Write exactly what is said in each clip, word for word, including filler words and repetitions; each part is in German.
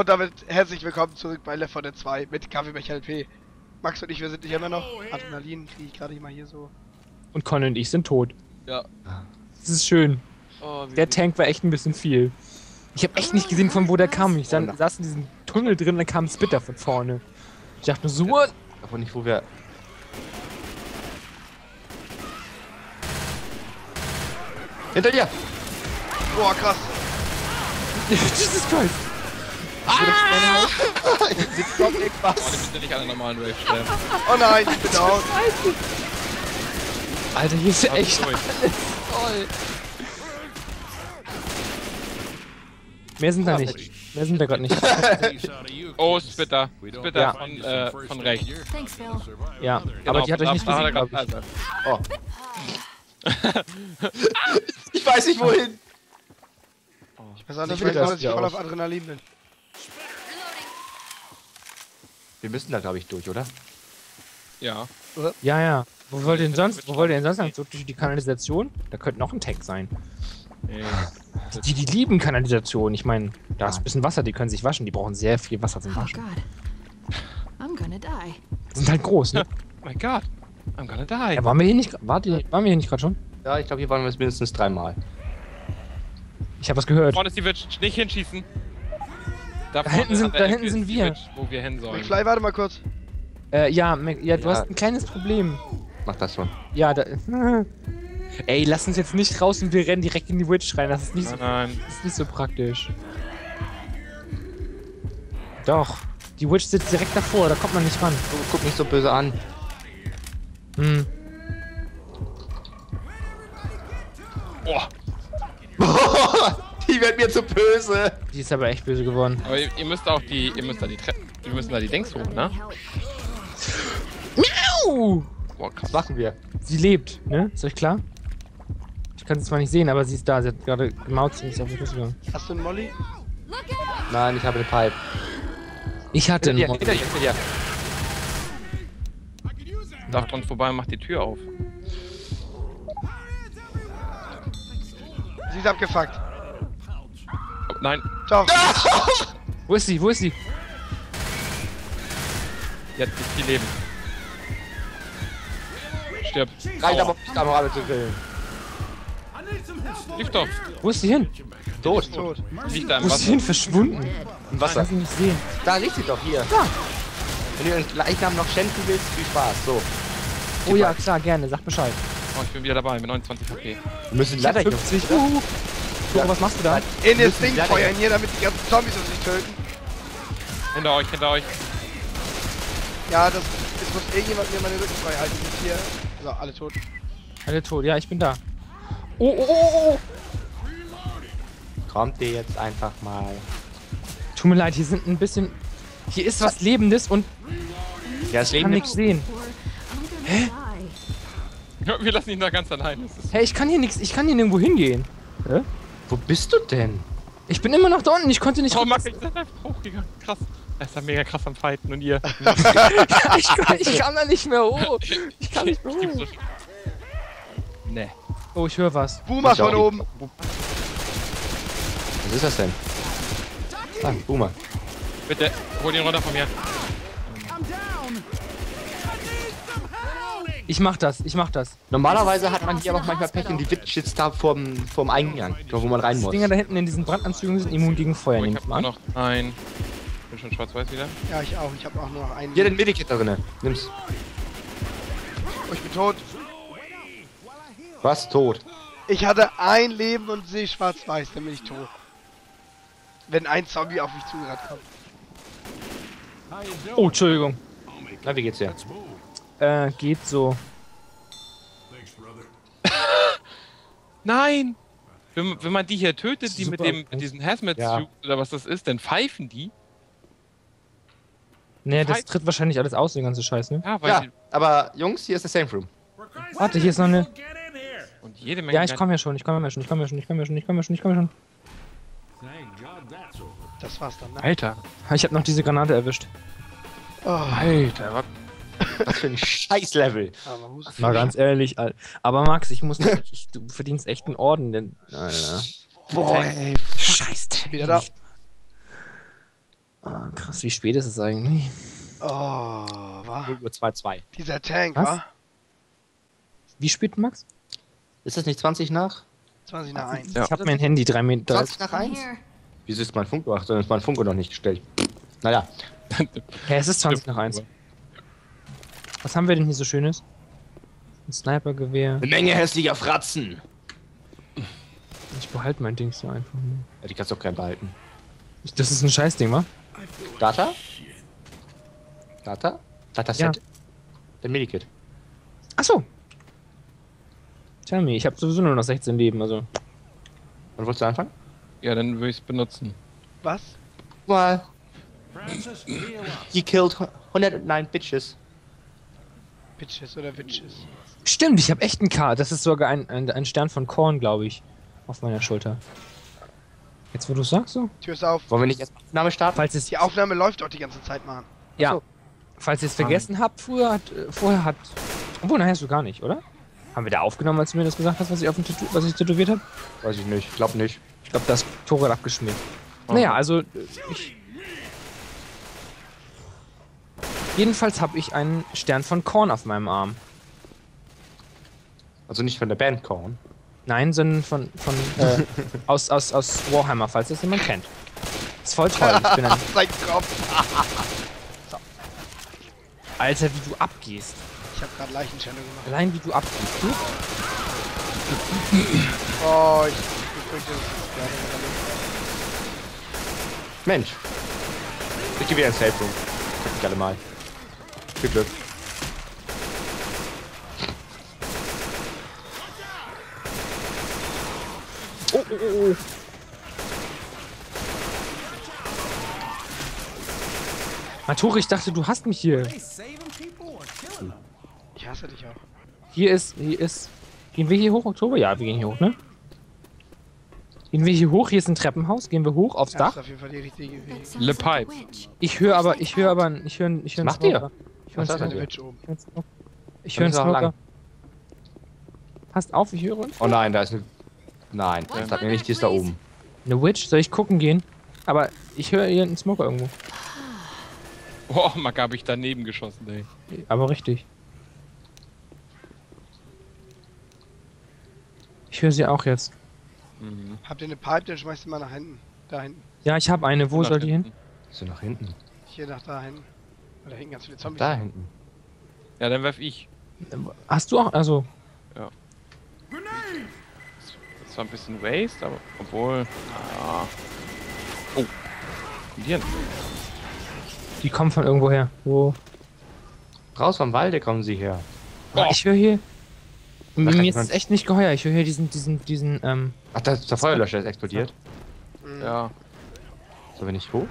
Und damit herzlich willkommen zurück bei Left four Dead zwei mit Kaffeebecher L P. Max und ich, wir sind hier immer noch. Adrenalin kriege ich gerade mal hier so. Und Conny und ich sind tot. Ja. Das ist schön. Oh, der Tank war echt ein bisschen viel. Ich habe echt nicht gesehen, von wo der kam. Ich dann, saß in diesem Tunnel drin, dann kam ein Spitter von vorne. Ich dachte nur so, what? Aber nicht, wo wir... Hinter dir! Boah, krass. Jesus Christ! Ah! Oh, die müssen ja nicht alle normalen Wave sterben. Oh nein, ich bin down. Alter, hier ist ja Hab ich echt durch. alles voll. Mehr sind da nicht. Mehr sind da gerade nicht. Oh, Spitter. Spitter Ja. von, äh, von rechts. Thanks, Phil. Ja, Genau, aber die hat euch nicht da- da gesehen, hat er glaub ich. grad- Oh. Ich weiß nicht wohin! Ich weiß auch nicht, Ich will weil das ich hier voll aus. auf Adrenalin bin. Wir müssen da, glaube ich, durch, oder? Ja. Ja, ja. Wo wollt ihr denn sonst? Wo wollt ihr denn sonst lang? So durch die Kanalisation? Da könnte noch ein Tank sein. Nee. Die, die lieben Kanalisation. Ich meine, da ist ein bisschen Wasser, die können sich waschen. Die brauchen sehr viel Wasser zum Oh Waschen. God. I'm gonna die. Die sind halt groß, ne? Oh my god. I'm gonna die. Ja, waren wir hier nicht, wart ihr, waren wir hier nicht gerade schon? Ja, ich glaube, hier waren wir es mindestens dreimal. Ich habe was gehört. Vorne ist die Witch. Nicht hinschießen. Da, vorne hinten sind- an der da Ecke hinten ist sind die wir. Witch, wo wir hin sollen. McFly, warte mal kurz. Äh, ja, Mac- ja, du Ja. hast ein kleines Problem. Mach das schon. Ja, da. Ey, lass uns jetzt nicht raus und wir rennen direkt in die Witch rein. Das ist nicht so, Nein, nein. das ist nicht so praktisch. Doch. Die Witch sitzt direkt davor, da kommt man nicht ran. Oh, guck mich so böse an. Hm. Boah. Die wird mir zu böse! Die ist aber echt böse geworden. Aber ihr, ihr müsst auch die, ihr müsst da die Treppen, wir müssen da die Dings hoch, ne? Miau! Boah, krass. Was machen wir? Sie lebt, ne? Ist euch klar? Ich kann sie zwar nicht sehen, aber sie ist da. Sie hat gerade gemauzt und ist auf den Fuß gegangen. Hast du einen Molly? Nein, ich habe eine Pipe. Ich hatte Hinter einen dir, hinter dir, hinter dir. Darf dran vorbei und macht die Tür auf. Sie ist abgefuckt. Oh, nein. Doch. Wo ist sie? Wo ist sie? Die hat nicht viel Leben. Stirb. Reicht Aua. aber nicht Kamera zu killen. Lief doch. Wo ist sie hin? Tot. Tot. Liegt da im Wo ist sie Wasser. hin? Verschwunden. Im Ich Wasser. kann sie nicht sehen. Da liegt sie doch, hier. Da. Wenn du den Leichnam noch schänden willst, viel Spaß. So. Oh ja, klar, gerne. Sag Bescheid. Oh, ich bin wieder dabei mit neunundzwanzig H P. Wir müssen Ich hatte leider fünfzig. Uh. So, was machst du da? In das Müssen Ding wir- feuern hier, damit die ganzen Zombies uns nicht töten. Hinter euch, hinter euch. Ja, das. Jetzt muss irgendjemand mir meine Rücken frei halten. Nicht hier. So, alle tot. Alle tot. Ja, ich bin da. Oh, oh, oh, oh. Kommt ihr jetzt einfach mal. Tut mir leid, hier sind ein bisschen... Hier ist was Lebendes und Ja, das ich kann Leben nichts sehen. Or I'm gonna die. Wir lassen ihn da ganz allein. Das ist Hey, ich kann hier nichts... Ich kann hier nirgendwo hingehen. Hä? Wo bist du denn? Ich bin immer noch da unten. Ich konnte nicht... oh, Max, ich bin einfach hochgegangen. Krass. Er ist da mega krass am Fighten und ihr. ich, kann, ich kann da nicht mehr hoch. Ich kann nicht mehr Ich geb so hoch. sch- Nee. Oh, ich höre was. Boomer Ich auch. von oben. Was ist das denn? Ah, Boomer. Bitte, hol ihn runter von mir. Ich mach das. Ich mach das. Normalerweise hat man hier aber auch manchmal Pech und die Witch sitzt da vorm, vorm Eingang, wo man rein Die muss. Dinger da hinten in diesen Brandanzügen sind immun gegen Feuer, Oh, ich nehme hab ich nur mal an. noch ein. Bin schon schwarz-weiß wieder. Ja, ich auch. Ich habe auch nur noch einen. Hier den Medikit da drinne. Nimm's. Oh, ich bin tot. Was? Tot. Ich hatte ein Leben und sehe schwarz-weiß, dann bin ich tot. Wenn ein Zombie auf mich zugerannt kommt. Oh, Entschuldigung. Na, wie geht's dir? Äh, geht so. Nein! Wenn, wenn man die hier tötet, die mit Super. dem mit diesen Hazmat Ja. Suit oder was das ist, dann pfeifen die. Nee, das Halt. tritt wahrscheinlich alles aus, den ganzen Scheiß, ne? Ja, weil Ja, die, aber Jungs, hier ist der Safe Room. Warte, hier ist noch eine... und jede Menge. Ja, ich komme ja schon, ich komme ja schon, ich komme ja schon, ich komme ja schon, ich komme ja schon, ich komme ja schon. Das war's dann, ne? Alter. Ich habe noch diese Granate erwischt. Oh, Alter, was? Was für ein Scheißlevel. aber Hust- Mal ganz ehrlich, Al- aber Max, ich muss noch, ich, du verdienst echt einen Orden, denn... Alter. Boah, ey. Scheiß Wieder da. Ah, krass, wie spät ist es eigentlich? Oh, war. null Uhr zwei zwei. Dieser Tank, Was? war? Wie spät, Max? Ist das nicht zwanzig nach? zwanzig nach eins. Ja. Ich hab mein Handy drei Meter. zwanzig nach I'm eins? here. Wieso ist mein Funko? Ach, dann ist mein Funko noch nicht gestellt. Naja. Ja, es ist zwanzig nach eins. Was haben wir denn hier so Schönes? Ein Snipergewehr. Eine Menge hässlicher Fratzen. Ich behalte mein Ding so einfach nur. Ja, die kannst du auch gern behalten. Ich- Das ist ein Scheißding, wa? Data? Data? Data Ja. Set? Der Medikit. Achso. Tell me, ich habe sowieso nur noch sechzehn Leben, also. Wann wolltest du anfangen? Ja, dann würde ich es benutzen. Was? Well. You killed hundertneun Bitches. Bitches oder Witches? Stimmt, ich habe echt einen K. Das ist sogar ein, ein, ein Stern von Korn, glaube ich. Auf meiner Schulter. Jetzt, wo du sagst so? Tür ist auf. Wollen wir nicht erst Aufnahme starten? Falls es Die Aufnahme läuft doch die ganze Zeit, Mann. Ja. Achso. Falls ihr es vergessen habt, früher hat, äh, vorher hat. Obwohl, nachher hast du gar nicht, oder? Haben wir da aufgenommen, als du mir das gesagt hast, was ich auf dem Tattoo, was ich tätowiert habe? Weiß ich nicht. Glaub nicht. Ich glaube, das Tor hat abgeschmiert. Naja, also äh, ich. Jedenfalls habe ich einen Stern von Korn auf meinem Arm. Also nicht von der Band Korn. Nein, sondern von, von äh, aus, aus, aus Warhammer, falls das jemand kennt. Ist voll toll. Ich bin ein, Sein Kopf. Alter, wie du abgehst. Ich habe gerade Leichenschändung gemacht. Allein wie du abgehst. Du? Oh, ich befürchte, das ist gerade in der Luft. Mensch. Ich gebe dir ein Safe Room. Guck mich alle mal. Viel Glück. Oh, oh, oh, oh. Maturi, ich dachte, du hast mich hier. Ich hasse dich auch. Hier ist, hier ist. Gehen wir hier hoch, Oktober? Ja, wir gehen hier hoch, ne? Gehen wir hier hoch? Hier ist ein Treppenhaus. Gehen wir hoch aufs Das Dach? ist auf jeden Fall die richtige Weg. That sounds Le like a Pipe. witch. Ich höre aber, ich höre aber, ich höre, ich höre, ich höre. macht ihr? Ich höre Was einen hat Eine ihr? Witch oben. Smoker. Ich höre einen Dann ist er auch Smoker. lang. Passt auf, ich höre uns. Oh nein, da ist eine... Nein, sag mir nicht, die ist da oben. Eine Witch? Soll ich gucken gehen? Aber ich höre hier einen Smoker irgendwo. Boah, Mack, hab ich daneben geschossen, ey. Aber richtig. Ich höre sie auch jetzt. Mhm. Habt ihr eine Pipe, dann schmeißt ihr mal nach hinten. Da hinten. Ja, ich habe eine. Wo Nach soll die hin? hinten. So nach hinten. Hier nach da hinten. Oder hinten ganz viele Zombies. Da hinten. Ja, dann werf ich. Hast du auch? Also, Das war ein bisschen Waste, aber obwohl. Ja. Oh. Kommt hier hin. die kommen von irgendwo her. Wo? Raus vom Walde kommen sie her. Ah, ich höre hier. Mir Ach, ist jemand- es echt nicht geheuer. Ich höre hier diesen, diesen, diesen, ähm. Ach, da ist der Feuerlöscher, ist explodiert. Mhm. Ja. Sollen wir nicht hoch?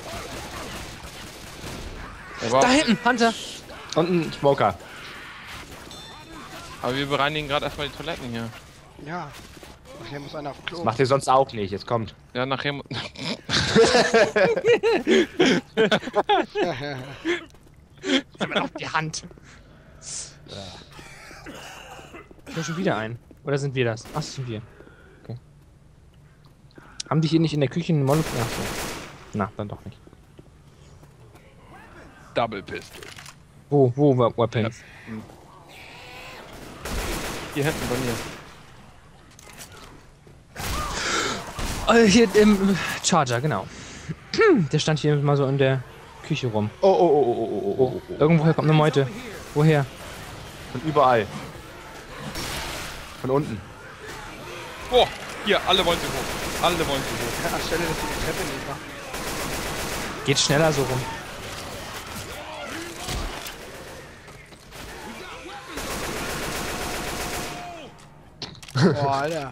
Er war Da hinten, Hunter! Und ein Smoker. Aber wir bereinigen gerade erstmal die Toiletten hier. Ja. Nachher muss einer auf Klo. Das macht ihr sonst auch nicht, jetzt kommt. Ja, nachher. mu- auf die Hand. Ich höre schon wieder ein. Oder sind wir das? Ach, das sind wir. Okay. Haben die hier nicht in der Küche einen Molotov? Ach so. Na, dann doch nicht. Double Pistol. Wo, wo, We- Weapons? Hier hinten bei mir. Äh, hier im Charger, genau. Der stand hier mal so in der Küche rum. Oh, oh, oh, oh, oh, oh, oh, oh. Irgendwoher kommt eine Meute. Woher? Von überall. Von unten. Boah, hier, alle wollen sie hoch. Alle wollen sie hoch. Anstelle, dass die Treppe nicht war. Geht schneller so rum. Boah, Alter.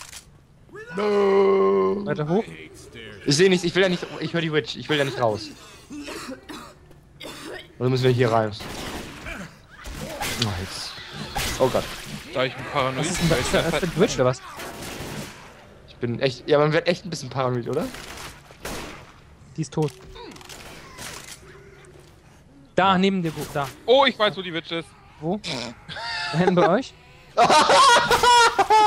No. Weiter hoch. Ich sehe nichts, ich will ja nicht, ich höre die Witch, ich will ja nicht raus. Oder müssen wir hier rein? Oh, jetzt. Oh Gott. Da ich ein Paranoid Was ist denn das? weil ich Ist das das für ein Twitch oder was? Ich bin echt, ja, man wird echt ein bisschen paranoid, oder? Die ist tot. Da, neben dir, wo? Da. Oh, ich weiß, wo die Witch ist. Wo? Da hinten bei euch?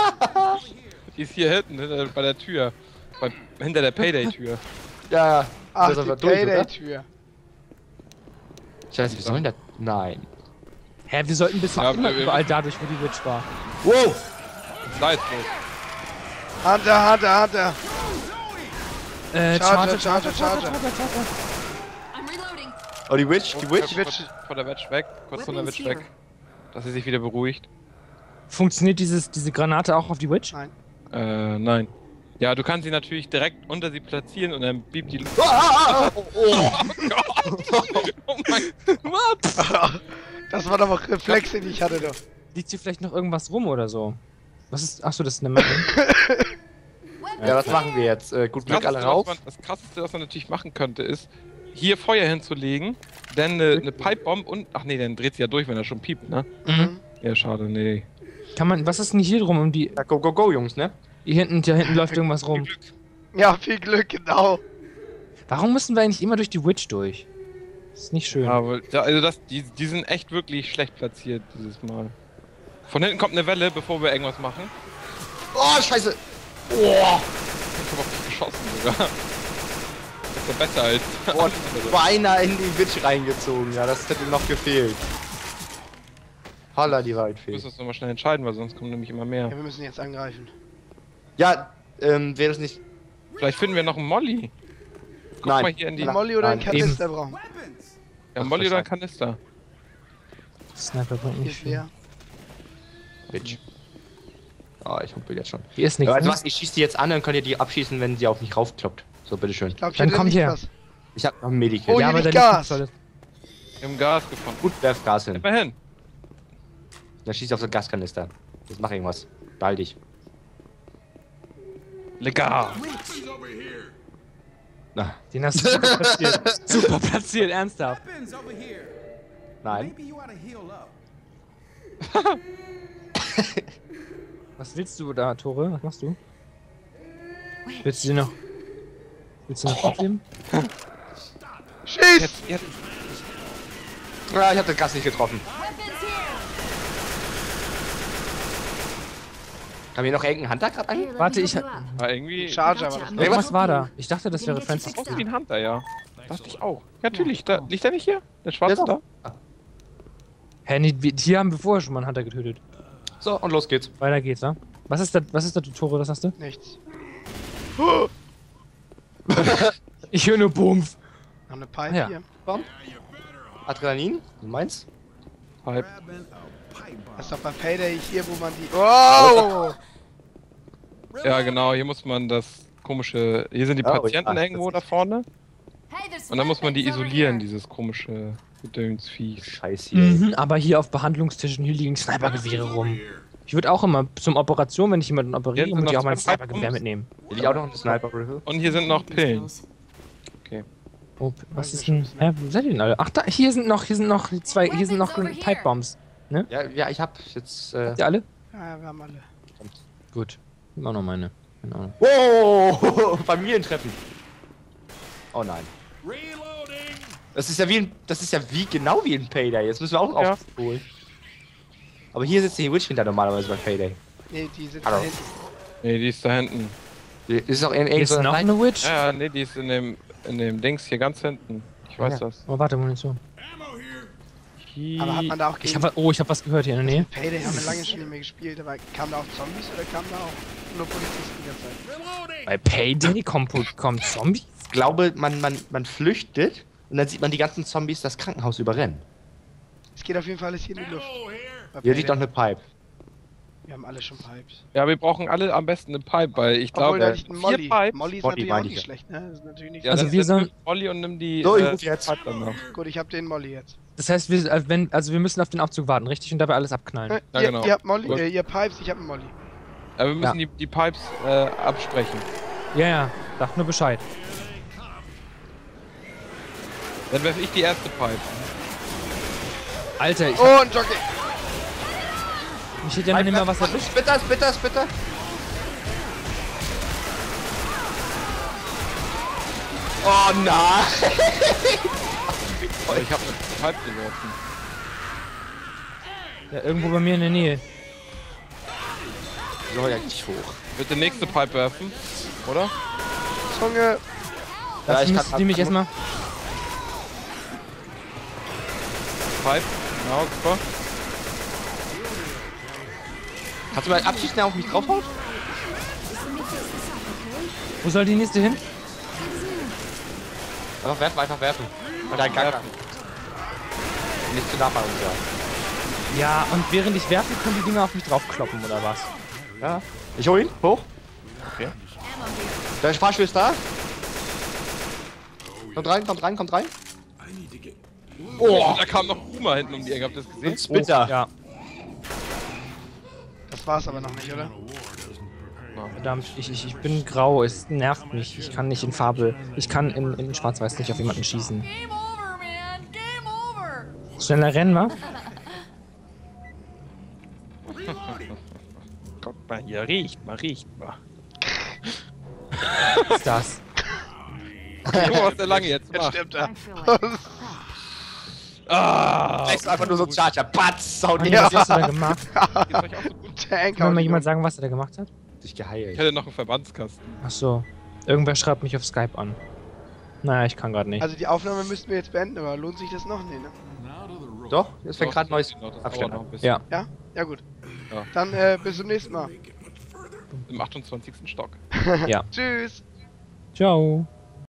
Die ist hier hinten, hinter, bei der Tür. Bei, hinter der Payday-Tür. Ja, ja. Ach, Das ist die aber durch, oder? Payday-Tür. Scheiße, wie soll denn das? Nein. Hä, wir sollten bisher Ja, immer wir- überall dadurch, wo die Witch war. Wow! Da ist los. Hunter, Hunter, Hunter. Äh, Charger, Charger, Charger, Charger, Charger. Charger, Charger. I'm reloading. Oh, die Witch, die Witch. Die Witch. Kurz von der Witch weg. Kurz von der Weapons Witch weg. here. Dass sie sich wieder beruhigt. Funktioniert dieses, diese Granate auch auf die Witch? Nein. Äh, nein. Ja, du kannst sie natürlich direkt unter sie platzieren und dann biebt die... Ah, ah, ah, oh, oh. Oh mein Das war doch auch Reflexe, die ich hatte doch. Liegt hier vielleicht noch irgendwas rum oder so? Was ist. Achso, das ist eine Menge. Ja, was machen wir jetzt? Äh, gut Glück, alle Krasseste, was rauf. man, das krasseste, was man natürlich machen könnte, ist, hier Feuer hinzulegen, dann eine, eine Pipebomb und... Ach nee, dann dreht sie ja durch, wenn er schon piept, ne? Mhm. Ja, schade, nee. Kann man. Was ist denn hier drum um die. Ja, go, go, go, Jungs, ne? Hier hinten, hier hinten läuft irgendwas rum. Ja, viel Glück, genau. Warum müssen wir eigentlich immer durch die Witch durch? Das ist nicht schön. Aber, da, also das, die, die sind echt wirklich schlecht platziert dieses Mal. Von hinten kommt eine Welle, bevor wir irgendwas machen. Oh, scheiße! Oh! Ich hab auf dich geschossen sogar. Das ist ja besser als... Oh, beinahe in die Witch reingezogen. Ja, das hätte noch gefehlt. Holla, die Du Waldfee. musst das nochmal schnell entscheiden, weil sonst kommen nämlich immer mehr. Ja, wir müssen jetzt angreifen. Ja, ähm, wäre das nicht... Vielleicht finden wir noch einen Molly. Guck Nein. mal hier in die... Die Molly oder einen Nein, Kanister brauchen. Ja, Molly oder einen Kanister. Sniper bringt Hier nicht ist viel. leer. Witch. Oh, ich humpel jetzt schon. Hier ist Ja, nichts. also ne? was, ich schieße die jetzt an, dann könnt ihr die abschießen, wenn sie auf mich raufkloppt. So, bitteschön. Ich glaube, Dann hier kommt liegt her. was. Ich hab noch ein Medikit. Oh, Ja, hier aber liegt da liegt Gas. nichts Tolles. Wir haben Gas gefunden. gut, werf Gas hin. Immerhin. Dann schieß auf so einen Gaskanister. Jetzt mach irgendwas. Beeil dich. Legal. Na, Den hast du super platziert. Super platziert, ernsthaft. Weapons over here. nein. Maybe you ought to heal up. Was willst du da, Tore? Was machst du? Willst du dir noch. Willst du noch aufnehmen? Schieß! Jetzt, jetzt. Ja, ich hab das Gas nicht getroffen. Weapons here. Haben wir noch irgendeinen Hunter gerade an? Here, let Warte, me ich help ha- you out. War irgendwie... Charger war das. Gotcha. Irgendwas war da. Ich dachte, das wäre Francis. Aus wie ein Hunter, ja. Dachte ich auch. Natürlich, da, liegt der nicht hier? Der schwarze Ja, da? doch. Hä, nee, wir- hier haben wir vorher schon mal einen Hunter getötet. So, und los geht's. Weiter geht's, ja? Was ist da, was ist da, Tore? Was hast du? Nichts. Ich höre nur Bums. Noch eine Pipe Ah, ja. hier. Adrenalin? Du meinst? Pipe. Grabbing a pipe bomb. Das ist doch bei Payday hier, wo man die... Oh! Ja, genau, hier muss man das komische... Hier sind die Oh, Patienten ja, irgendwo da das ist- vorne. Hey, there's Und dann muss man die weapons over isolieren, here. dieses komische Gedönsvieh. Scheiß hier. Mhm, aber hier auf Behandlungstischen, hier liegen Snipergewehre rum. Ich würde auch immer zum Operation, wenn ich jemanden operiere, Jetzt würde ich noch auch mein zwei Snipergewehr Pumps. mitnehmen. Will ich auch noch einen Sniper Rifle? Und hier sind noch Pillen. Oh, was ist denn? Hä, wo seid ihr denn alle? Ach, da, hier sind noch, hier sind noch zwei, hier sind noch Weapons over here. Pipebombs. Ja, ja, ich hab jetzt. Äh... Habt ihr alle? Ja, ja, wir haben alle. Gut. Immer noch meine. Genau. Oh, Familientreffen. Oh nein. Das ist ja wie ein, das ist ja wie genau wie ein Payday. Jetzt müssen wir auch Ja. aufholen. Aber hier sitzt die Witch hinter normalerweise bei Payday. Nee, die sind Hallo. da hinten. Nee, die ist da hinten. Das ist auch in Hier ist noch irgendeiner eine Witch. Ja, ja, nee, die ist in dem, in dem Dings hier ganz hinten. Ich weiß Ja. das. Oh, warte, Munition. Hier. Aber hat man da auch Ich gegen... hab, oh, ich hab was gehört hier in der Nähe. Payday haben wir lange schon nicht mehr gespielt, aber kamen da auch Zombies oder kamen da auch nur Polizisten die ganze Zeit? Bei Payday kommt, kommt Zombie? Ich glaube, man, man, man flüchtet und dann sieht man die ganzen Zombies das Krankenhaus überrennen. Es geht auf jeden Fall alles hier in die Luft. Bei Hier liegt Payday. noch eine Pipe. Wir haben alle schon Pipes. Ja, wir brauchen alle am besten eine Pipe, weil ich Obwohl, glaube, da liegt ein vier Molly. Pipes. Molly ist Molly natürlich auch meine nicht ich ja. schlecht, ne? Das ist natürlich nicht Ja, Also dann- wir dann sollen- nimm Molly und nimm die. So, ich äh, ruf jetzt. Pipe dann noch. Gut, ich hab den Molly jetzt. Das heißt, wir, äh, wenn, also wir müssen auf den Abzug warten, richtig? Und dabei alles abknallen. Äh, Ja, ihr, genau. ihr habt Molly, Gut. äh, ihr Pipes, ich hab einen Molly. Aber wir müssen die, die Pipes äh, absprechen. Ja, ja, sag nur Bescheid. Dann werfe ich die erste Pipe. Alter, ich, Oh, ein Jockey! mich hätte ja noch nicht mal was erwischt. Bitte, bitte, bitte. Oh nein! Oh, ich habe eine Pipe geworfen. Ja, irgendwo bei mir in der Nähe. So, ja, nicht hoch. Bitte nächste Pipe werfen, oder? Zunge! Das ich kann- müsst ihr mich kann- erstmal. Pipe. Genau, super. Kannst du mal abschießen, der auf mich draufhaut? Wo soll die nächste hin? Einfach werfen, einfach werfen. Und dann Gang. Nicht zu nah bei uns, ja. Ja, und während ich werfe, können die Dinger auf mich draufkloppen, oder was? Ja. Ich hol ihn, hoch. Okay. Der Fahrstuhl ist da. Kommt rein, kommt rein, kommt rein. Oh, da kam noch Puma hinten um die Ecke, habt ihr das gesehen? Und Splitter. Ja, Das war's aber noch nicht, oder? verdammt, ich, ich, ich bin grau, es nervt mich. Ich kann nicht in Farbe, ich kann in, in Schwarz-Weiß nicht auf jemanden schießen. Game over, man. Game over. Schneller rennen, wa? Guck mal hier, riecht mal, riecht mal. Was ist das? Guck mal, was der Lange jetzt Jetzt macht. stimmt er. Ah! Das ist einfach nur so ein Charger. Batz, haut Mann, ihn was hast du da gemacht? Geht's euch auch so gut? Tank Kann mir mal haut jemand ihn sagen, was er da gemacht hat? sich Ich geheilt. hätte noch einen Verbandskasten. Ach so. Irgendwer schreibt mich auf Skype an. Naja, ich kann gerade um. nicht. Also die Aufnahme müssten wir jetzt beenden, aber lohnt sich das noch? Nee, ne? Doch, jetzt fängt gerade ein neues Genau, das dauert Abschnitt noch an. ein bisschen. Ja. Ja? Ja gut. Ja. Dann äh, bis zum nächsten Mal. Im achtundzwanzigsten Stock. Ja. Tschüss. Ciao.